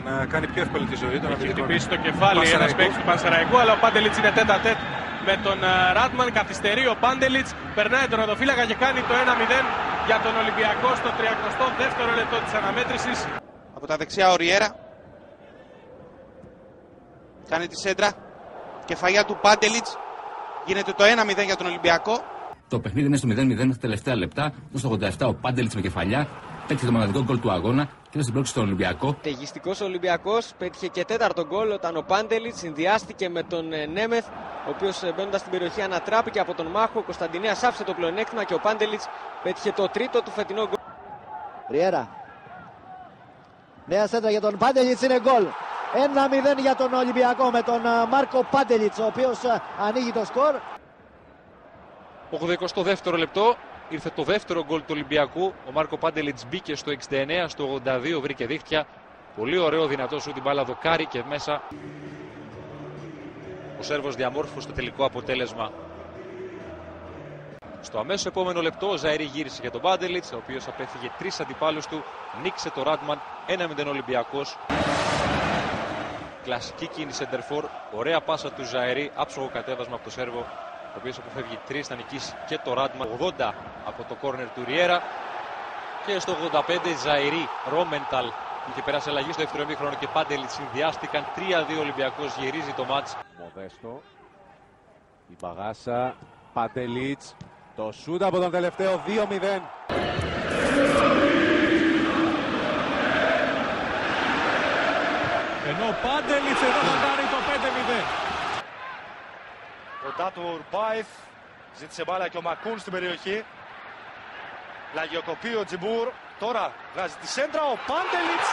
να κάνει πιο εύκολη τη ζωή. Έχει χτυπήσει το κεφάλι ένας παίκτης του Πανσεραϊκού, αλλά ο Πάντελιτς είναι τέτα-τέτ με τον Ράτμαν. Καθυστερεί ο Πάντελιτς, περνάει τον οδοφύλακα και κάνει το 1-0 για τον Ολυμπιακό στο 32ο λεπτό της αναμέτρησης. Από τα δεξιά ο Ριέρα κάνει τη σέντρα, κεφαλιά του Πάντελιτς, γίνεται το 1-0 για τον Ολυμπιακό. Το παιχνίδι είναι στο 0-0 στα τελευταία λεπτά. Στο 87 ο Πάντελιτς με κεφαλιά πέτυχε το μοναδικό γκολ του αγώνα και έδωσε πρόκληση στον Ολυμπιακό. Τεγιστικός ο Ολυμπιακός, πέτυχε και τέταρτο γκολ όταν ο Πάντελιτς συνδυάστηκε με τον Νέμεθ, ο οποίος μπαίνοντας στην περιοχή ανατράπηκε από τον Μάχο. Ο Κωνσταντινέας άφησε το πλεονέκτημα και ο Πάντελιτς πέτυχε το τρίτο του φετινό γκολ. Ριέρα. Νέα σέντρα για τον Πάντελιτς, είναι γκολ. 1-0 για τον Ολυμπιακό με τον Μάρκο Πάντελιτς, ο οποίος ανοίγει το σκορ. 82ο λεπτό ήρθε το δεύτερο γκολ του Ολυμπιακού. Ο Μάρκο Πάντελιτς μπήκε στο 69, στο 82 βρήκε δίχτυα. Πολύ ωραίο, δυνατό σου την μπάλα δοκάρι και μέσα. Ο Σέρβος διαμόρφωσε το τελικό αποτέλεσμα. Στο αμέσως επόμενο λεπτό ο Ζαΐρη γύρισε για τον Πάντελιτς, ο οποίος απέφυγε 3 αντιπάλους του, νίκησε το Ράτμαν, 1-0 Ολυμπιακός. Κλασική κίνηση σεντερφόρ, ωραία πάσα του Ζαΐρη, άψογο κατέβασμα από το Σέρβο, ο οποίος αποφεύγει 3 να νικήσει και το Ράτμαν. 80 από το κόρνερ του Ριέρα και στο 85 Ζαΐρη, Ρόμενταλ. Είχε περάσει αλλαγή στο δεύτερο ημίχρονο και Πάντελιτς συνδυάστηκαν. 3-2 Ολυμπιακός, γυρίζει το μάτς. Μοδέστο, η Παγάσα, Πάντελιτς, το σούτ από τον τελευταίο 2-0. Ενώ ο Πάντελιτς εδώ θα κάνει το 5-0. Ο Τάτο Ουρμπάιφ ζήτησε μπάλα και ο Μακούν στην περιοχή. Λαγιοκοπεί ο Τζιμπούρ. Τώρα βγάζει τη σέντρα ο Πάντελιτς,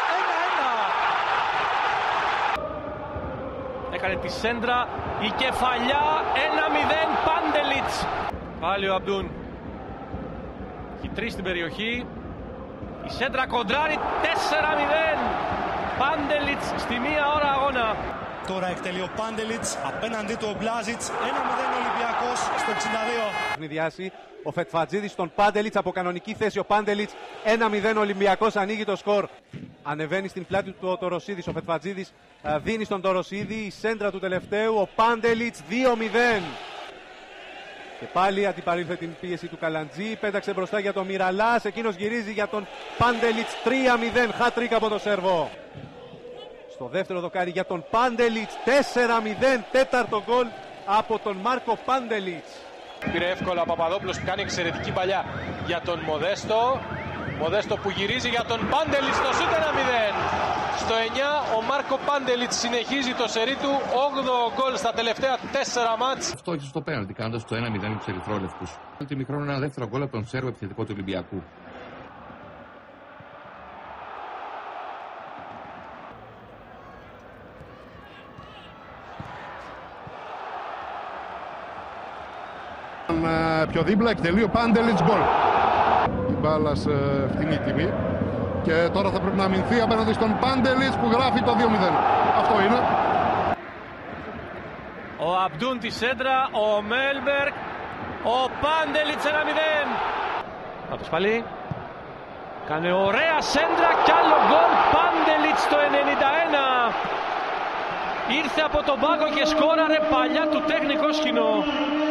1-1. Έκανε τη σέντρα, η κεφαλιά, 1-0 Πάντελιτς. Πάλι ο Αμπτούν. Έχει 3 στην περιοχή. Η σέντρα κοντράρει, 4-0. Πάντελιτς στη 1 ώρα αγώνα. Τώρα εκτελεί ο Πάντελιτς, απέναντί του ο Μπλάζιτς, 1-0 Ολυμπιακός στο 62. Παιχνιδιάσει ο Φετφατζίδης στον Πάντελιτς από κανονική θέση. Ο Πάντελιτς 1-0 Ολυμπιακός, ανοίγει το σκορ. Ανεβαίνει στην πλάτη του ο Τοροσίδης. Ο Φετφατζίδης δίνει στον Τοροσίδη. Η σέντρα του τελευταίου. Ο Πάντελιτς 2-0. Και πάλι αντιπαρήλθε την πίεση του Καλαντζή. Πέταξε μπροστά για τον Μιραλάς. Εκείνος γυρίζει για τον Πάντελιτς, 3-0. Χατρίκ από τον Σέρβο. Στο δεύτερο δοκάρι για τον Πάντελιτς, 4-0, τέταρτο γκολ από τον Μάρκο Πάντελιτς. Πήρε εύκολα ο Παπαδόπουλος που κάνει εξαιρετική παλιά για τον Μοδέστο. Μοδέστο που γυρίζει για τον Πάντελιτς, το σούτ 1-0. Στο 9 ο Μάρκο Πάντελιτς συνεχίζει το σερί του, 8ο γκολ στα τελευταία 4 μάτς. Αυτό είχε στο πέναλτι κάνοντας το 1-0 τους ερυθρόλευκους. Το μικρό ένα δεύτερο γκολ από τον Σέρβο επιθετικό του Ολυμπιακού. Πιο δίπλα εκτελεί ο Πάντελιτς, γκολ. Η μπάλα σε φτηνή τιμή και τώρα θα πρέπει να αμυνθεί απέναντι στον Πάντελιτς που γράφει το 2-0. Αυτό είναι. Ο Αμπτούν τη σέντρα, ο Μέλμπεργκ, ο Πάντελιτς 1-0. Πάτος πάλι. Κάνε ωραία σέντρα κι άλλο γκολ. Πάντελιτς το 91. Ήρθε από τον πάγκο και σκόραρε παλιά του τεχνικό σκηνό.